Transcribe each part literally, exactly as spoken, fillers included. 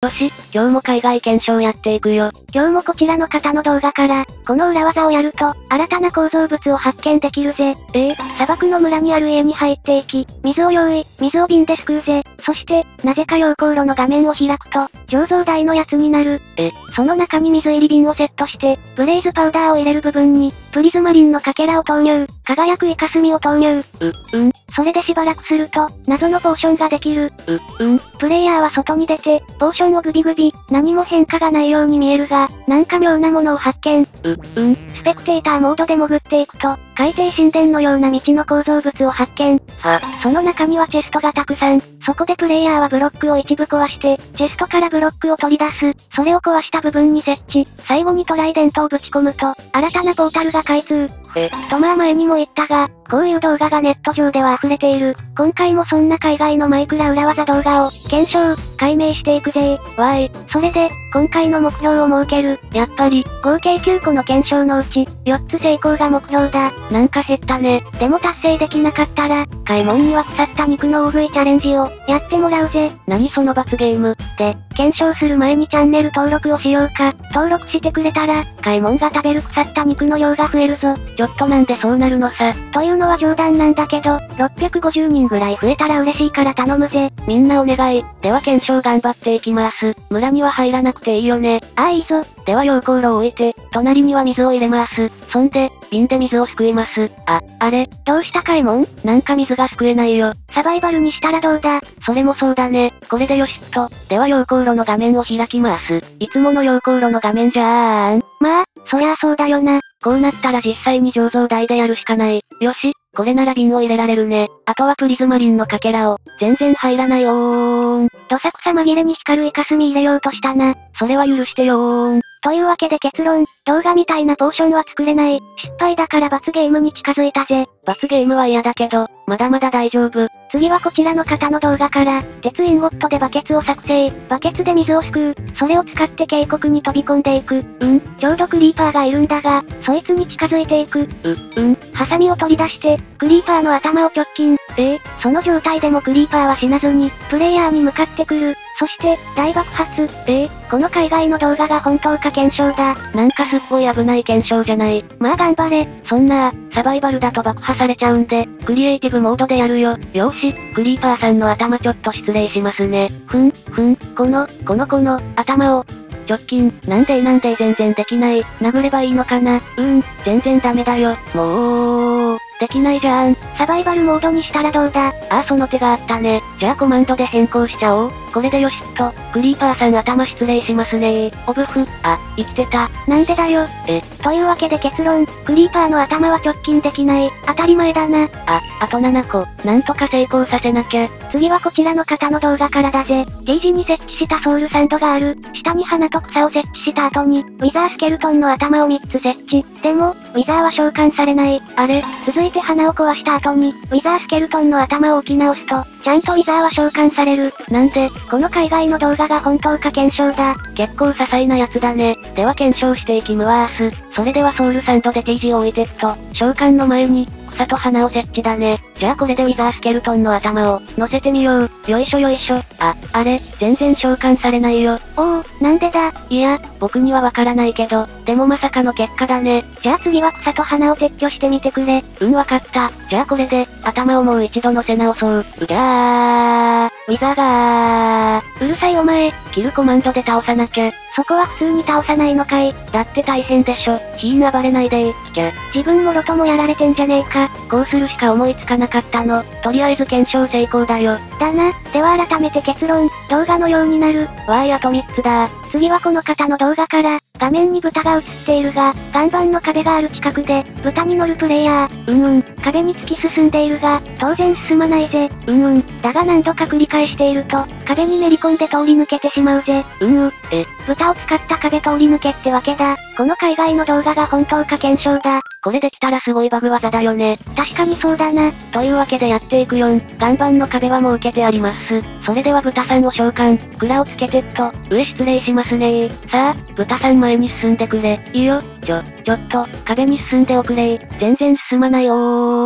よし、今日も海外検証やっていくよ。 今日もこちらの方の動画から、この裏技をやると、新たな構造物を発見できるぜ。 ええ砂漠の村にある家に入っていき、水を用意、水を瓶ですくうぜ。そして、なぜか溶鉱炉の画面を開くと、醸造台のやつになる。 え、 その中に水入り瓶をセットして、ブレイズパウダーを入れる部分に、プリズマリンのかけらを投入、輝くイカスミを投入。 う、うん。 それでしばらくすると、謎のポーションができる。 う、うん。 プレイヤーは外に出て、ポーションをグビグビ、何も変化がないように見えるが、なんか妙なものを発見。 う、うん。 スペクテーターモードで潜っていくと、海底神殿のような道の構造物を発見。 は、 その中にはチェストがたくさん。そこでプレイヤーはブロックを一部壊して、チェストからブロックを取り出す。それを壊した部分に設置。最後にトライデントをぶち込むと、新たなポータルが開通。 え、 とまあ前にも言ったが、こういう動画がネット上では溢れている。今回もそんな海外のマイクラ裏技動画を、検証、解明していくぜー。 わーい。 それで、今回の目標を設ける。 やっぱり、 合計きゅうこの検証のうち、よっつ成功が目標だ。 なんか減ったね。 でも達成できなかったら、買い物には腐った肉の大食いチャレンジを、やってもらうぜ。 何その罰ゲーム。 で、検証する前にチャンネル登録をしようか。登録してくれたら、買い物が食べる腐った肉の量が増えるぞ。 ちょっとなんでそうなるのさ。 というのは冗談なんだけど、ろっぴゃくごじゅうにんぐらい増えたら嬉しいから頼むぜ。 みんなお願い。では検証頑張っていきます。村には入らなくていいよね。 ああいいぞ。 では溶鉱炉を置いて、隣には水を入れます。そんで、瓶で水をすくいます。あ、あれ、 どうした買い物？ なんか水がすくえないよ。 サバイバルにしたらどうだ？ それもそうだね。これでよしっと。では溶鉱炉の画面を開きます。いつもの溶鉱炉の画面じゃーん。 まあ、そりゃあそうだよな。 こうなったら実際に醸造台でやるしかない。よし、これなら瓶を入れられるね。あとはプリズマリンのかけらを。全然入らないよーん。 どさくさ紛れに光るイカスミ入れようとしたな。 それは許してよーん。 というわけで結論、動画みたいなポーションは作れない。失敗だから罰ゲームに近づいたぜ。 罰ゲームは嫌だけど、まだまだ大丈夫。 次はこちらの方の動画から、鉄インゴットでバケツを作成。バケツで水をすくう。それを使って渓谷に飛び込んでいく。うん、ちょうどクリーパーがいるんだが、そいつに近づいていく。 う、うん。 ハサミを取り出して、クリーパーの頭を直近。 えー、 その状態でもクリーパーは死なずに、プレイヤーに向かってくる。そして、大爆発。 えー、 この海外の動画が本当か検証だ。 なんかすっごい危ない検証じゃない。 まあ頑張れ。 そんな、サバイバルだと爆破されちゃうんで、クリエイティブモードでやるよ。よーし、クリーパーさんの頭ちょっと失礼しますね。ふん、ふん、この、この子の、頭を、直近、なんでなんで全然できない。殴ればいいのかな。うーん、全然ダメだよ。もう、できないじゃーん。 サバイバルモードにしたらどうだ？ ああその手があったね。じゃあコマンドで変更しちゃおう。これでよしっと、クリーパーさん頭失礼しますねー。オブフ、あ、生きてた。 なんでだよ。 え。 というわけで結論、クリーパーの頭は直近できない。当たり前だな。 あ、あとななこ、なんとか成功させなきゃ。 次はこちらの方の動画からだぜ。T 字に設置したソウルサンドがある。下に花と草を設置した後に、ウィザースケルトンの頭をみっつ設置。でも、ウィザーは召喚されない。あれ、続いて花を壊した後に、ウィザースケルトンの頭を置き直すと、ちゃんとウィザーは召喚される。 なんで、 この海外の動画が本当か検証だ。 結構些細なやつだね。では検証していきます。それではソウルサンドで T 字を置いてっと、召喚の前に、草と花を設置だね。じゃあこれでウィザースケルトンの頭を、乗せてみよう。よいしょよいしょ。あ、あれ、全然召喚されないよ。 おお、なんでだ？ いや、僕にはわからないけど、でもまさかの結果だね。 じゃあ次は草と花を撤去してみてくれ。 うんわかった。じゃあこれで、頭をもう一度乗せ直そう。うぎゃー。ウィザーがー。 うるさいお前。 キルコマンドで倒さなきゃ。 そこは普通に倒さないのかい。 だって大変でしょ。ヒーン暴れないでー。きゃ。 自分もロトもやられてんじゃねえか。 こうするしか思いつかなかったの。とりあえず検証成功だよ。 だな。では改めて結論、動画のようになる。 わーいあとみっつだ。 次はこの方の動画から、画面に豚が映っているが、岩盤の壁がある近くで、豚に乗るプレイヤー。 うんうん。 壁に突き進んでいるが、当然進まないぜ。 うんうん。 だが何度か繰り返していると、壁にめり込んで通り抜けてしまうぜ。 うんうん。え。 豚を使った壁通り抜けってわけだ。この海外の動画が本当か検証だ。 これできたらすごいバグ技だよね。 確かにそうだな。 というわけでやっていくよん。岩盤の壁は設けてあります。それでは豚さんを召喚。蔵をつけてっと。上失礼しますねー。さあ、豚さん前に進んでくれ。いいよ。ちょ、ちょっと、壁に進んでおくれー。全然進まないおーん。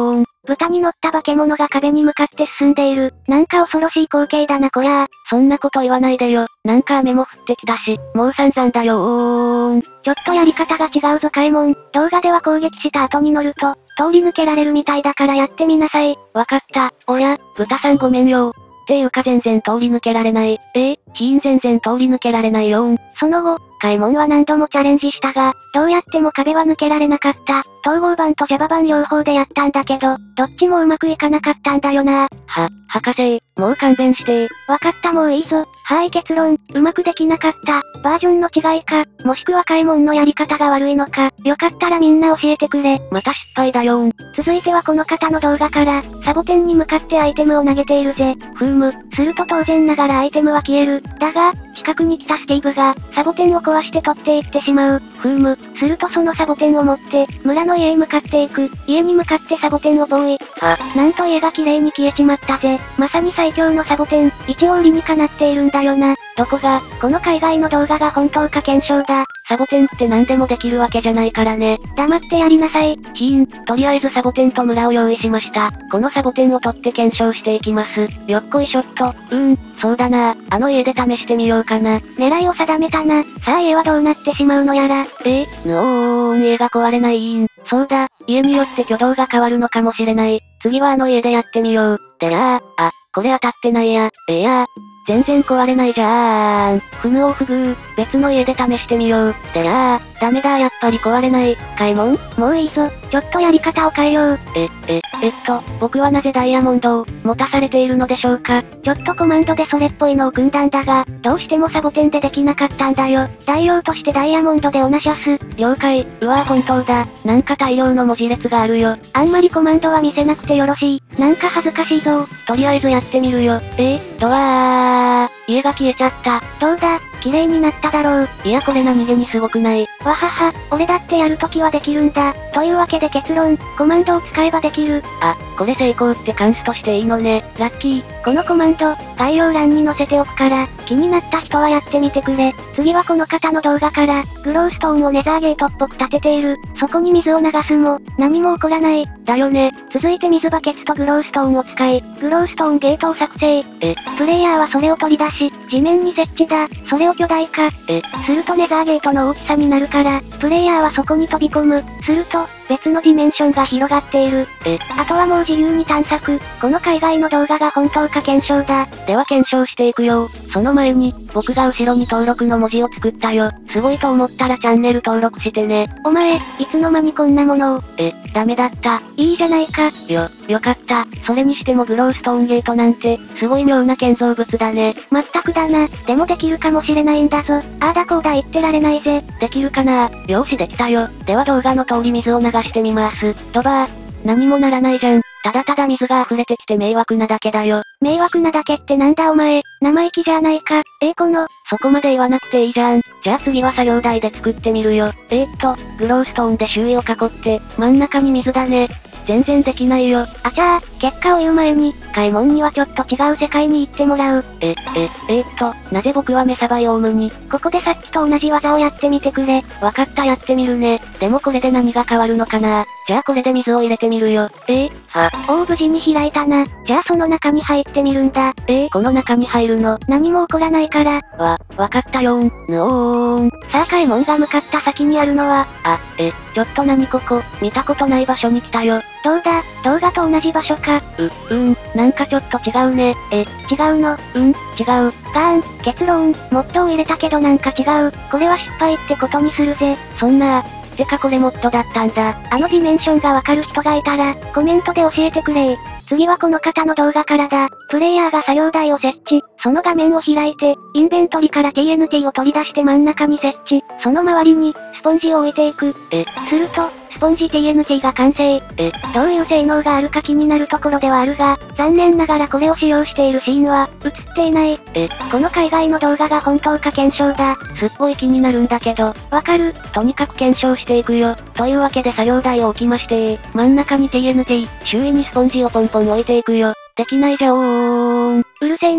豚に乗った化け物が壁に向かって進んでいる。なんか恐ろしい光景だなこりゃあ。 そんなこと言わないでよ。なんか雨も降ってきたし、もう散々だよーん。 ちょっとやり方が違うぞカイモン。動画では攻撃した後に乗ると、通り抜けられるみたいだからやってみなさい。 わかった。おや、豚さんごめんよ。っていうか全然通り抜けられない。ええ、ヒーン全然通り抜けられないよーん。 その後、カイモンは何度もチャレンジしたが、どうやっても壁は抜けられなかった。統合版と Java 版両方でやったんだけど、どっちもうまくいかなかったんだよな。 は、博士、もう勘弁してわかったもういいぞ。はーい結論、うまくできなかった。バージョンの違いか、もしくはカイモンのやり方が悪いのか、よかったらみんな教えてくれ。 また失敗だよーん。 続いてはこの方の動画から、サボテンに向かってアイテムを投げているぜ。 ふーむ。 すると当然ながらアイテムは消える。だが、近くに来たスティーブが、サボテンを壊して取っていってしまう。 ふーむ。 するとそのサボテンを持って、村の家へ向かっていく。家に向かってサボテンを包囲。 は、 なんと家が綺麗に消えちまったぜ。まさに最強のサボテン。一応理にかなっているんだよな。 どこが、 この海外の動画が本当か検証だ。 サボテンって何でもできるわけじゃないからね。 黙ってやりなさい。 ヒーン、とりあえずサボテンと村を用意しました。このサボテンを取って検証していきます。よっこいしょっと。うーん、そうだな。あの家で試してみようかな。 狙いを定めたな。さあ家はどうなってしまうのやら。 えー、ぬおーん、家が壊れないーん。そうだ、家によって挙動が変わるのかもしれない。次はあの家でやってみよう。でらー、あ、これ当たってないや。ええやー。全然壊れないじゃーん。ふぬおふぐー。別の家で試してみよう。でらー。ダメだやっぱり壊れない。カイモン？ もういいぞ。ちょっとやり方を変えよう。 え、え、えっと、僕はなぜダイヤモンドを持たされているのでしょうか？ ちょっとコマンドでそれっぽいのを組んだんだが、どうしてもサボテンでできなかったんだよ。代用としてダイヤモンドでオナシャス。 了解。うわぁ本当だ。なんか大量の文字列があるよ。 あんまりコマンドは見せなくてよろしい。なんか恥ずかしいぞ。 とりあえずやってみるよ。えー、ドアー。家が消えちゃった。 どうだ、綺麗になっただろう。 いやこれ何気にすごくない？ わはは、俺だってやるときはできるんだ。というわけで結論、コマンドを使えばできる。 あ、これ成功って関数としていいのね。ラッキー。 このコマンド、概要欄に載せておくから、気になった人はやってみてくれ。次はこの方の動画から、グローストーンをネザーゲートっぽく立てている。そこに水を流すも、何も起こらない。 だよね。 続いて水バケツとグローストーンを使い、グローストーンゲートを作成。 え、 プレイヤーはそれを取り出し、地面に設置だ。それを巨大化。 え、 するとネザーゲートの大きさになるから、プレイヤーはそこに飛び込む。すると、別のディメンションが広がっている。 え、 あとはもう自由に探索。この海外の動画が本当か検証だ。 では検証していくよ。その前に、僕が後ろに登録の文字を作ったよ。すごいと思ったらチャンネル登録してね。 お前、いつの間にこんなものを。 え、ダメだった。 いいじゃないか。 よ、よかった。それにしてもグローストーンゲートなんて、すごい妙な建造物だね。 まったくだな。でもできるかもしれないんだぞ。あーだこーだ言ってられないぜ。 できるかな？よーしできたよ。では動画の通り水を流してみます。ドバー。何もならないじゃん。ただただ水が溢れてきて迷惑なだけだよ。 迷惑なだけってなんだお前。生意気じゃないか。えー、この。 そこまで言わなくていいじゃん。じゃあ次は作業台で作ってみるよ。えーっと、グローストーンで周囲を囲って、真ん中に水だね。全然できないよ。 あちゃー、結果を言う前に、カイモンにはちょっと違う世界に行ってもらう。 え、え、えーっと、なぜ僕はメサバイオウムに。 ここでさっきと同じ技をやってみてくれ。 わかったやってみるね。でもこれで何が変わるのかな？じゃあこれで水を入れてみるよ。えー、は。 おー無事に開いたな。じゃあその中に入ってみるんだ。 えー、この中に入るの？ 何も起こらないから。 わ、わかったよーん。ぬおーん。 さあカイモンが向かった先にあるのは、 あ、え、ちょっと何ここ、見たことない場所に来たよ。 どうだ、動画と同じ場所か。 う、うーん、なんかちょっと違うね。 え、違うの？ うん、違う。 ガーン、結論、モッドを入れたけどなんか違う。これは失敗ってことにするぜ。 そんな、てかこれモッドだったんだ。 あのディメンションがわかる人がいたら、コメントで教えてくれー。次はこの方の動画からだ。プレイヤーが作業台を設置。その画面を開いて、インベントリから ティーエヌティー を取り出して真ん中に設置。その周りに、スポンジを置いていく。 え、 すると、スポンジ ティーエヌティー が完成。 え、 どういう性能があるか気になるところではあるが、残念ながらこれを使用しているシーンは、映っていない。 え、 この海外の動画が本当か検証だ。 すっごい気になるんだけど。 わかる？ とにかく検証していくよ。というわけで作業台を置きまして真ん中に ティーエヌティー、周囲にスポンジをポンポン置いていくよ。できないじゃおーん。 うるせえな。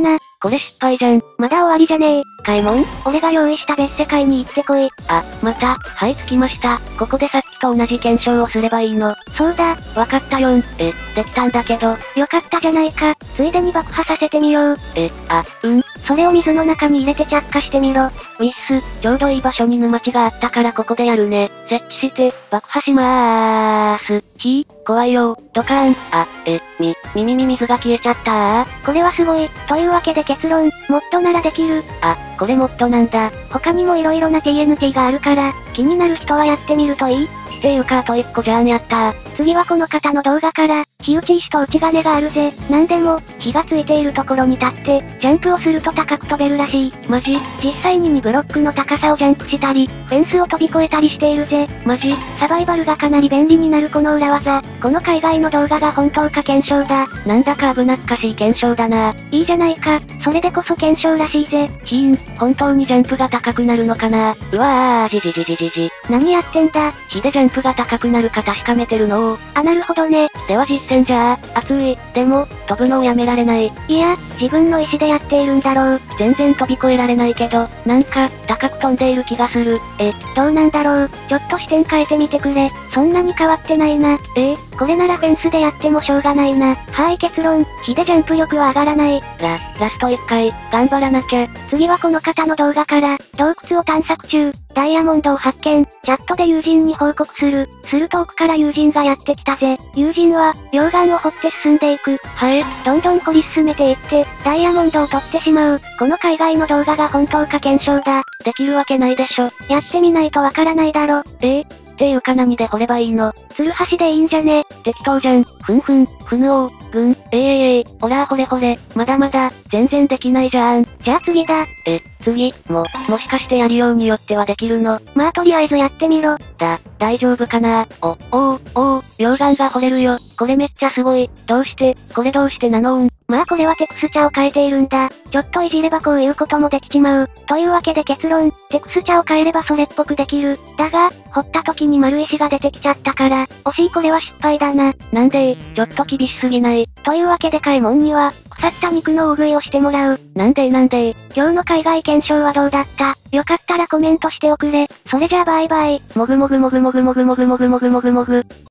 これ失敗じゃん。 まだ終わりじゃねえ。 買い物？ 俺が用意した別世界に行ってこい。 あ、また、はい、着きました。ここでさっきと同じ検証をすればいいの。 そうだ。 わかったよん。え、できたんだけど。 よかったじゃないか。ついでに爆破させてみよう。 え、あ、うん。 それを水の中に入れて着火してみろ。 ウィッス、ちょうどいい場所に沼地があったからここでやるね。設置して、爆破しまーす。ひー、怖いよ。ドカーン。あ、え、み、耳に水が消えちゃったー。 これはすごい。というわけで結論、モッドならできる。 あ、これモッドなんだ。 他にも色々な ティーエヌティー があるから、気になる人はやってみるといい？ っていうかあと一個じゃんやったー。 次はこの方の動画から、火打ち石と打ち金があるぜ。なんでも、火がついているところに立って、ジャンプをすると高く飛べるらしい。 マジ？ 実際ににブロックの高さをジャンプしたり、フェンスを飛び越えたりしているぜ。 マジ？ サバイバルがかなり便利になるこの裏技。この海外の動画が本当か検証だ。 なんだか危なっかしい検証だな。 いいじゃないか。それでこそ検証らしいぜ。 ひーん、本当にジャンプが高くなるのかな。うわー、じじじじじじ。 何やってんだ。 火でジャンプが高くなるか確かめてるのー。 あ、なるほどね。 では実践じゃあ、熱い。でも、飛ぶのをやめられない。 いや、自分の意思でやっているんだろう。 全然飛び越えられないけど、なんか、高く飛んでいる気がする。え、 どうなんだろう。ちょっと視点変えてみてくれ。そんなに変わってないな。 えー、これならフェンスでやってもしょうがないな。はーい結論、火でジャンプ力は上がらない。 ラ、ラストいっかい、頑張らなきゃ。 次はこの方の動画から、洞窟を探索中、ダイヤモンドを発見、チャットで友人に報告する。すると奥から友人がやってきたぜ。友人は、溶岩を掘って進んでいく。 はえ、 どんどん掘り進めていって、ダイヤモンドを取ってしまう。この海外の動画が本当か検証だ。 できるわけないでしょ。 やってみないとわからないだろ。 えー、っていうか何で掘ればいいの？ ツルハシでいいんじゃね？ 適当じゃん。ふんふん、ふぬおー、ぐん、えいえいえい、ほらーほれほれ、まだまだ、全然できないじゃん。 じゃあ次だ。 え、次、も、もしかしてやりようによってはできるの？ まあとりあえずやってみろ。 だ、大丈夫かな？お、おー、おー、溶岩が掘れるよ。これめっちゃすごい。どうして、これどうしてなのん？ まあこれはテクスチャを変えているんだ。ちょっといじればこういうこともできちまう。というわけで結論、テクスチャを変えればそれっぽくできる。だが、掘った時に丸石が出てきちゃったから、惜しいこれは失敗だな。 なんでちょっと厳しすぎない？ というわけで買い物には、腐った肉の大食いをしてもらう。 なんでなんで今日の海外検証はどうだった？よかったらコメントしておくれ。それじゃあバイバイ。 もぐもぐもぐもぐもぐもぐもぐもぐもぐもぐ。